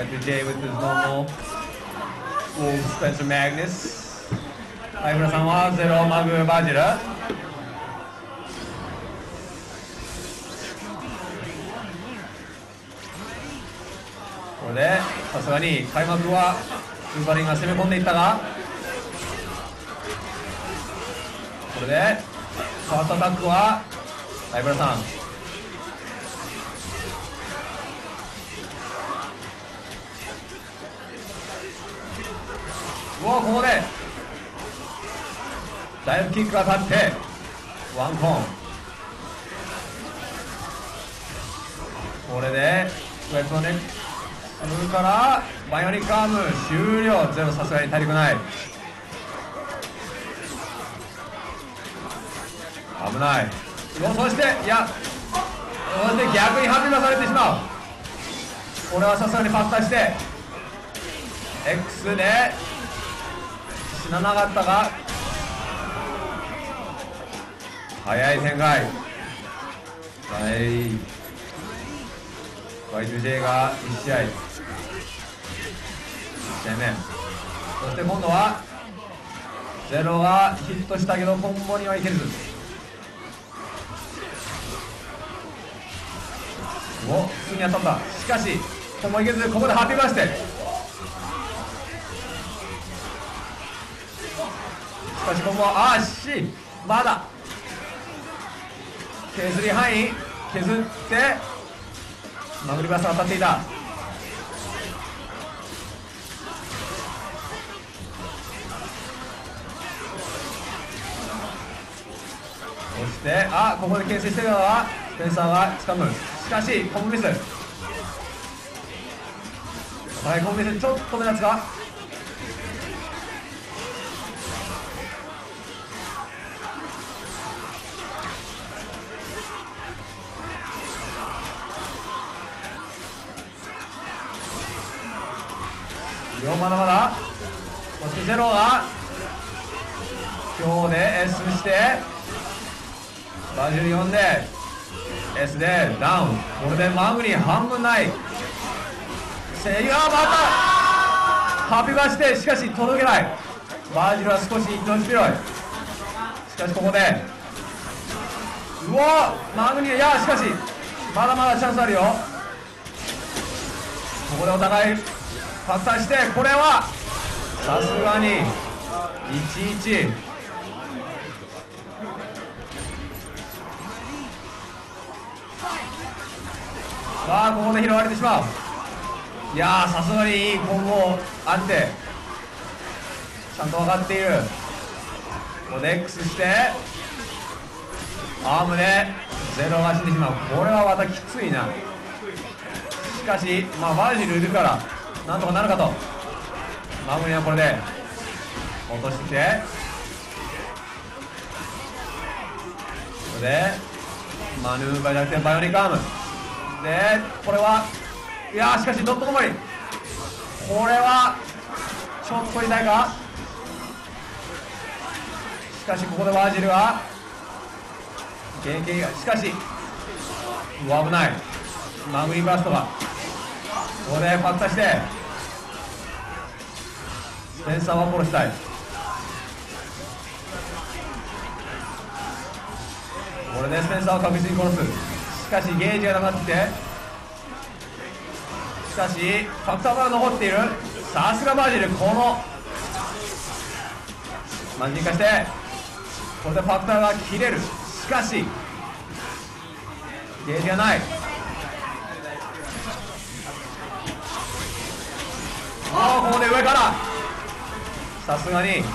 Y2J with his normal Wolf Spencer Magnus。相倉さんはゼロマグバージル。これでさすがに開幕はウルヴァリンが攻め込んでいったが、これでファーストアタックは相倉さん。ここでダイブキックが立ってワンコン。これでウェットネックからバイオニックアーム終了。ゼロさすがに足りくない。危ない。そしていや、そして逆にハピバされてしまう。これはさすがにパスタして X で死ななかったが、早い展開。Y2J が1試合目。そして今度はゼロがヒットしたけどコンボにはいけず。普通に当たった。しかしコンボいけず、ここでハッピーバースデー。しかしコンボまだ削り範囲削ってマグリバースが当たっていた。そしてここで牽制してるのはスペンサーが掴む。しかしコンボミス。コンボミスちょっと目立つか。まだまだ。そしてゼロが今日で S してバジル4で S でダウン。これでマグニ半分ない。セイガーまたハピバして、しかし届けない。バージルは少し調子広い。しかしここでマグニ、しかしまだまだチャンスあるよ。ここでお互いパスタして、これはさすがに11。ここで拾われてしまう。さすがにいいコンボあってちゃんと分かっている。ここで X してアームでゼロが死んでしまう。これはまたきついな。しかしバージルいるからなんとかなるかと。マグニはこれで落としてきて、これでマヌーバーじゃなくてバイオニックアームで、これはしかしドットコマリ、これはちょっと痛いか。しかしここでバージルは経験が、しかし危ない。マグニバーストがここでパッタしてスペンサーは殺したい。これでスペンサーを確実に殺す。しかしゲージがなくなってきて、しかしファクターが残っている。さすがバージル、このマジン化してこれでファクターが切れる。しかしゲージがない。ここで上からさすがに。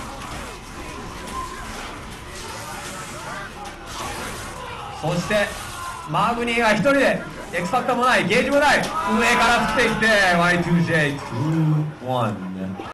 そしてマグニーが一人で X ファクターもない、ゲージもない、上から降ってきて Y2J2-1